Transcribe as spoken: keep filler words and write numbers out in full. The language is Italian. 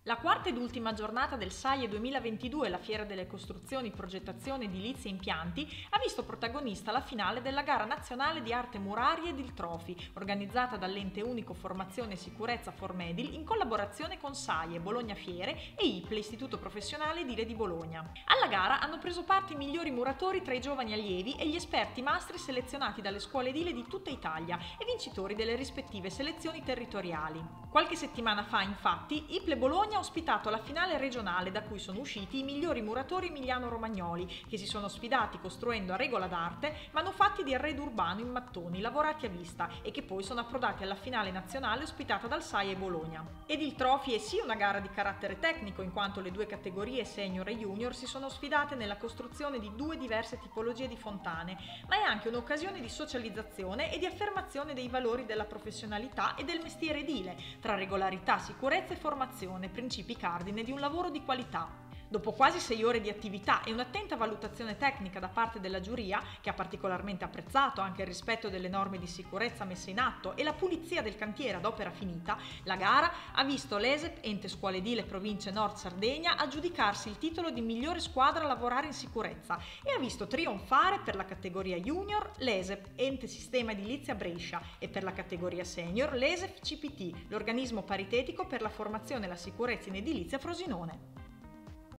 La quarta ed ultima giornata del SAIE duemilaventidue, la Fiera delle Costruzioni, Progettazione, Edilizia e Impianti, ha visto protagonista la finale della gara nazionale di arte muraria ed il Trophy, organizzata dall'Ente Unico Formazione e Sicurezza Formedil in collaborazione con SAIE, Bologna Fiere e I P L E, Istituto Professionale Edile di Bologna. Alla gara hanno preso parte i migliori muratori tra i giovani allievi e gli esperti mastri selezionati dalle scuole edili di tutta Italia e vincitori delle rispettive selezioni territoriali. Qualche settimana fa, infatti, I P L E Bologna ha ospitato la finale regionale da cui sono usciti i migliori muratori emiliano-romagnoli che si sono sfidati costruendo a regola d'arte manufatti di arredo urbano in mattoni lavorati a vista e che poi sono approdati alla finale nazionale ospitata dal SAIE Bologna. Ed il Trophy è sì una gara di carattere tecnico in quanto le due categorie senior e junior si sono sfidate nella costruzione di due diverse tipologie di fontane, ma è anche un'occasione di socializzazione e di affermazione dei valori della professionalità e del mestiere edile, tra regolarità, sicurezza e formazione, principi cardine di un lavoro di qualità. Dopo quasi sei ore di attività e un'attenta valutazione tecnica da parte della giuria, che ha particolarmente apprezzato anche il rispetto delle norme di sicurezza messe in atto e la pulizia del cantiere ad opera finita, la gara ha visto l'E S E P, Ente Scuola Edile Province Nord Sardegna, aggiudicarsi il titolo di migliore squadra a lavorare in sicurezza e ha visto trionfare per la categoria junior l'E S E P, Ente Sistema Edilizia Brescia, e per la categoria senior l'E S E P C P T, l'organismo paritetico per la formazione e la sicurezza in edilizia Frosinone.